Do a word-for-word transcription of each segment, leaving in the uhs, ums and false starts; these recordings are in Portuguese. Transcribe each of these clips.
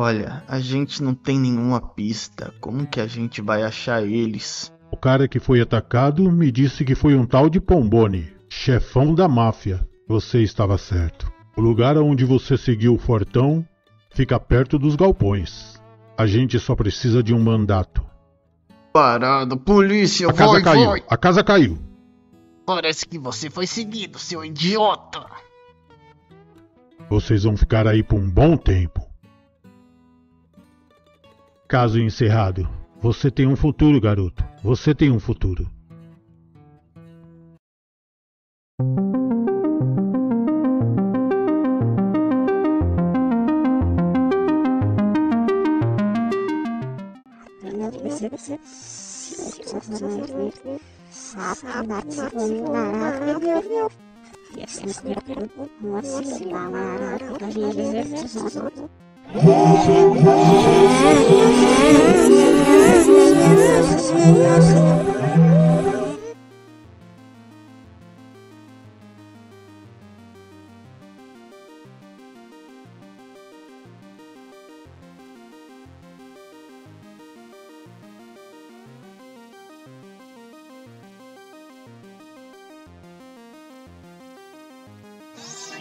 Olha, a gente não tem nenhuma pista. Como que a gente vai achar eles? O cara que foi atacado me disse que foi um tal de Pombone, chefão da máfia. Você estava certo. O lugar onde você seguiu o fortão fica perto dos galpões. A gente só precisa de um mandato. Parado, polícia, A casa vai, caiu, vai! a casa caiu. Parece que você foi seguido, seu idiota! Vocês vão ficar aí por um bom tempo. Caso encerrado. Você tem um futuro, garoto. Você tem um futuro.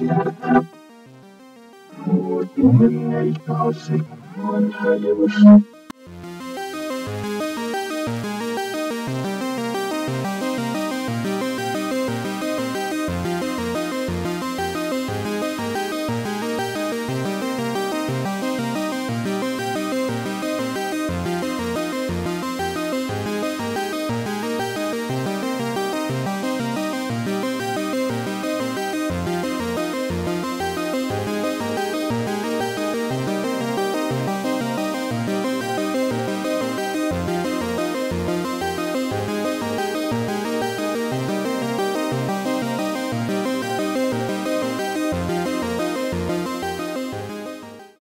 What do you make of it? What do you